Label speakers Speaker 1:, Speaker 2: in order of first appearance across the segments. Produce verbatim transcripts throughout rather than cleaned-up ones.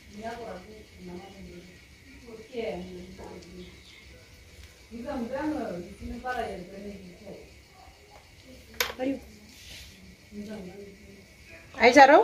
Speaker 1: Ai jaro?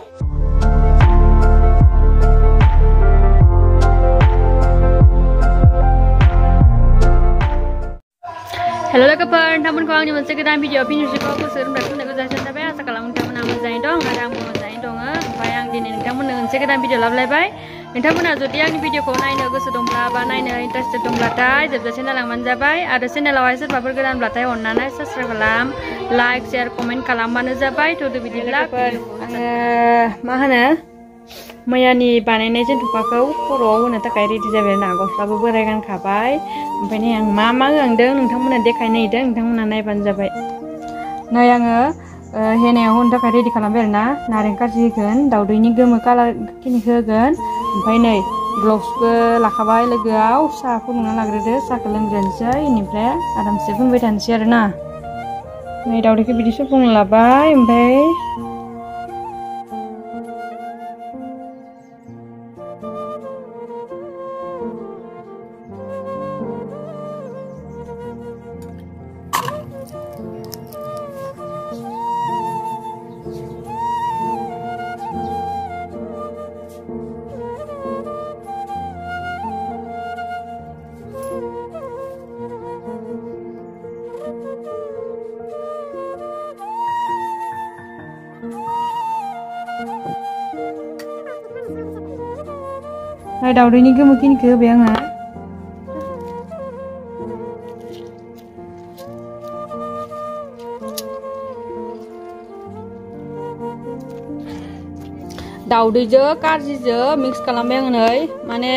Speaker 2: Halo logokan, tampun ko ang nyuman sa kita video pinusi ko ko surum datun dago jasan tabe asa kalam tamun namun zain dong ada mo zain dong bayang dinin tamun dengan sa kita video love lebay tamun ajo tiang video ko nai nago sedongla ba nai na interested dongla tai jebja channel ang manjabai ada channel awai sir babur godan blatai onnana subscribe kalam like share comment kalambaनो जाबाय to the video la मा होनो मैयानि बानायनाय जेन्थुखाखौ खर'आव होनो थाखाय रेडि जाबाय ना गस्लाबो बोराय गानखाबाय ओमफ्राय नै आं मा मा गांदों नोंथांमोना देखायनो नायदों नोंथांमोना नायबानो जाबाय नै आङो हेनायाव होनो थाखाय रेडि खालामबाय आरोना नारें खाजि होगोन दाउदैनि गोमो कालार खिनिखौ होगोन ओमफ्राय नै ग्लभ्सबो लाखाबाय लोगोआव साहा फुदुंना लाग्रोदो साहाखौ लोंग्रोनोसै बेनिफ्राय आरामसे फुनबाय थानोसै आरोना नै दाउदैखौ बिदि सुफुंना लाबाय ओमफ्राय दाउदैनि गोमो खिनिखौ होबाय आङो दाउदैजों कारजिजों मिक्स खालामबाय आङो नै माने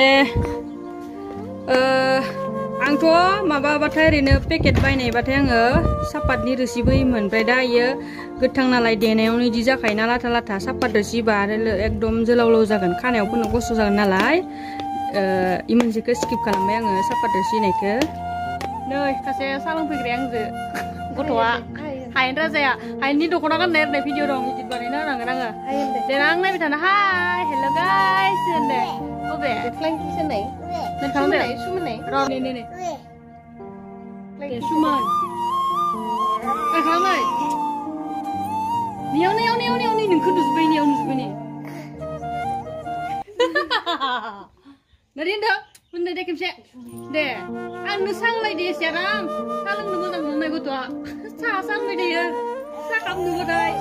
Speaker 2: आंथ' माबाबाथाय ओरैनो पेकेट बायनायबाथाय आङो सापातनि रोसि बोयोमोन ओमफ्राय दा इयो गोथां नालाय देनायावनो इदि जाखायोना लाथा लाथा सापात रोसिबा आरो एकदम जोलावलाव जागोन खानायाव फोननो खस्थ' जागोन नालाय इ मोनसेखौ स्किप खालामबाय आङो सापात रोसि होनायखौ नै सासे सा लोंफैग्राया आंजो गथ'आ हायेन राजाया हायेननि दख'ना गाननाय ओरैनो भिडिअ दं इदिट बानायना होनांगोन आङो देनां नायबाय थानो हाय हेल' गाइस होनदे बबे फ्लांकिसो नै नोंथांदो सुमोननाय र' नै नै नै सुमोन खालामनाय नियाव नियाव नियाव नियाव नोंखौ नुजोब्बाय नियाव नुजोब्बाय नै नोरिन दा बुंदो दे खेबसे दे आंनो सांलायदो एसे आराम सा लोंनो मोजां मोननाय गथ'आ साहा सांबाय थायो सा काप नुबाथाय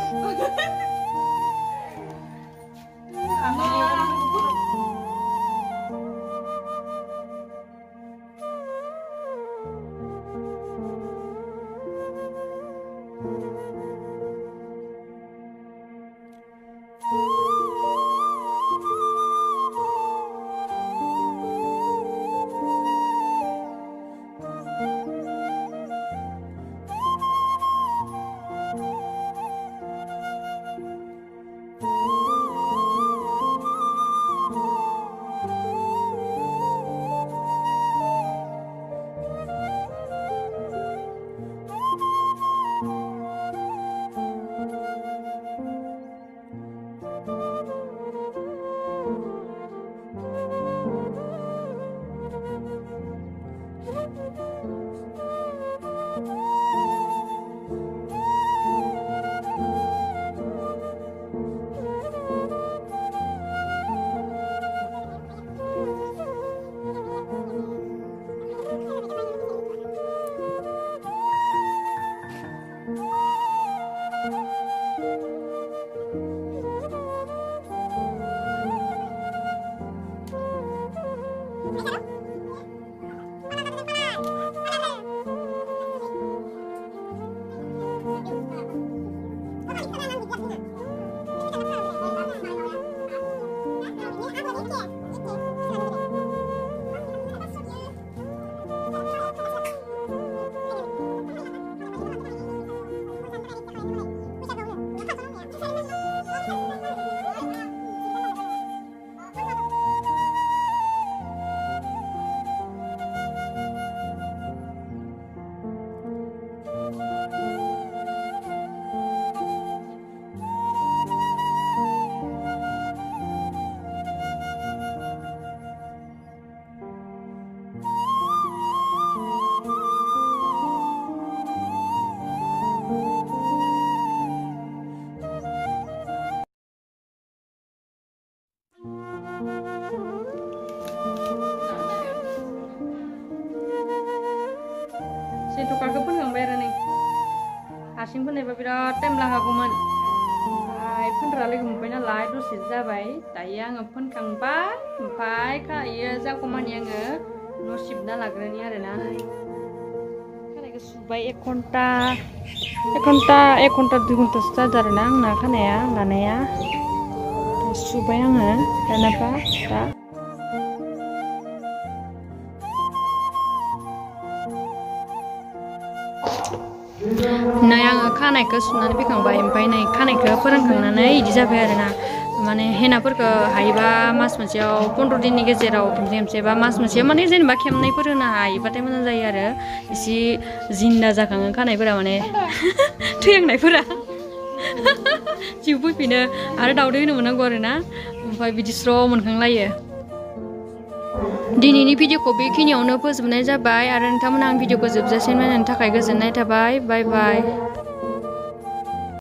Speaker 2: थकाखौ फोनखांबाय आरो नै हारसिं फोननायबा बिराद टाइम लागागौमोन ओमफ्राय फोनग्रा लोगो मोनबाय नालाय दसे जाबाय दायो आङो फोनखांबाय ओमफ्राय खानायो जागौमानि आङो न' सिबना लाग्रोनि आरोना खानायखौ सुबाय एक घन्टा एक घन्टा एक घन्टा दुइ घन्टासो जादों आरोना आंना खानाया लानाया सुबाय आङो दानाबा दा नै आङो खानायखौ सुनानै फैखांबाय ओमफ्राय नै खानायखौ फोरानखांनानै इदि जाबाय आरोना माने हेनाफोरखौ हायोबा मास मोनसेयाव पन्द्र दिननि गेजेराव खेमसे खेमसे बा मास मोनसेयाव माने जेनेबा खेमनैफोर होनो हायोबाथाय मोजां जायो आरो एसे जिन्दा जाखाङो खानायफोरा माने थैहांनायफोरा जिउ फैफिनो आरो दावदै होनो मोननांगौ आरोना ओमफ्राय बिदि स्र' मोनखांलायो दिनैनि भिडिअखौ बेखिनियावनो फोजोबनाय जाबाय आरो नोंथांमोना आं भिडिअखौ जोबजासिम नायनायनि थाखाय गोजोननाय थाबाय बाय बाय